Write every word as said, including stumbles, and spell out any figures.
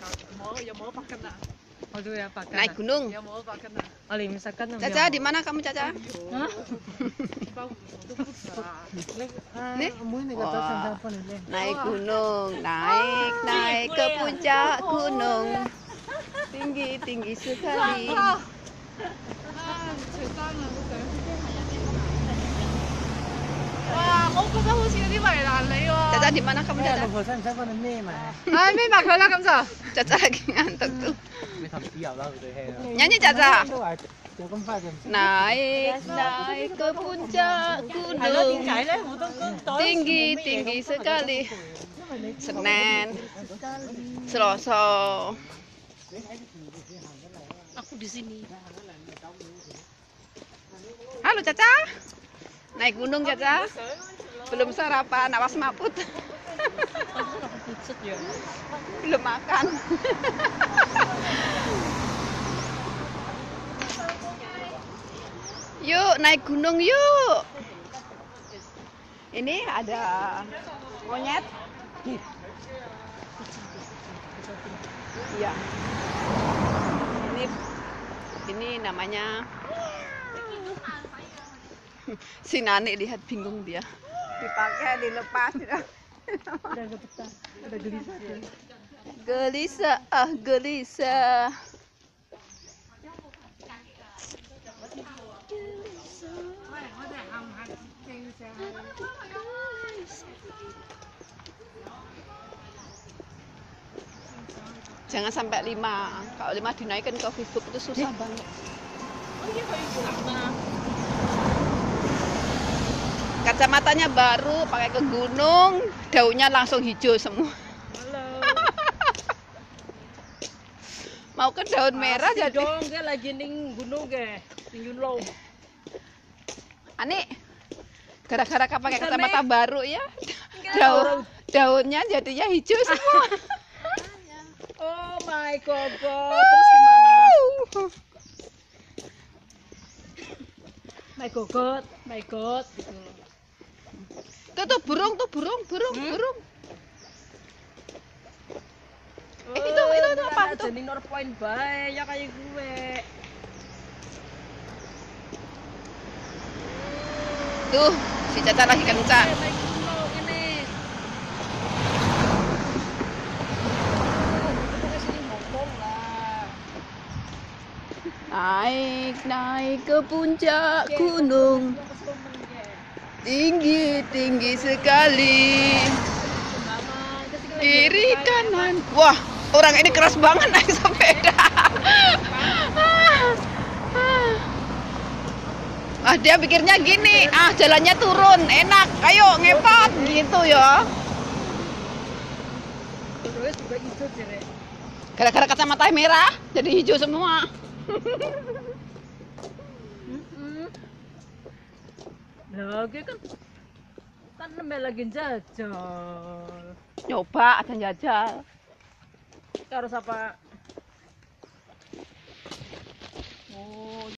Aduh ya pakai. Naik gunung. Oh, misalkan. Caca, di mana kamu, Caca? Nih? Wah, naik gunung, naik, naik ke puncak gunung. Tinggi, tinggi sekali. Caca, di mana kamu, Caca? Caca lagi ngantuk tuh. Nyanyi, Caca. Naik, naik ke puncak gunung. Tinggi, tinggi sekali. Senin, Selasa. Aku di sini. Halo, Caca. Naik gunung, Caca. Belum sarapan, awas maput. Belum makan. Yuk, naik gunung yuk. Ini ada monyet. Iya. Ini ini namanya si Nani, lihat bingung dia. Dipakai, dilepas. Ada gelisah. Gelisah, ah gelisah. Jangan sampai lima. Kalau lima dinaikkan ke Facebook itu susah banget. Kacamatanya baru, pakai ke gunung, daunnya langsung hijau semua. Mau ke daun merah jadi. Dong, dia lagi ning gunung ke, ning Yunlo. Ani, gara-gara pakai kacamata baru ya, daun daunnya jadinya hijau semua. Oh my god, terus gimana? My god, my god, gitu. Tuh tuh burung tuh burung burung hmm? burung. Eh itu itu itu apa itu? Jadi nor point bae ya kayak gue. Tuh si Caca lagi kencang. Naik, naik ke puncak gunung. Tinggi, tinggi sekali. Kiri kanan. Wah, orang ini keras banget naik sepeda. Ah, dia pikirnya gini, ah jalannya turun, enak, ayo ngepot gitu ya. Gara-gara kacamata merah, jadi hijau semua. Lagi kan kan nambah lagi jajal. Nyoba ada jajal. Harus apa? Oh.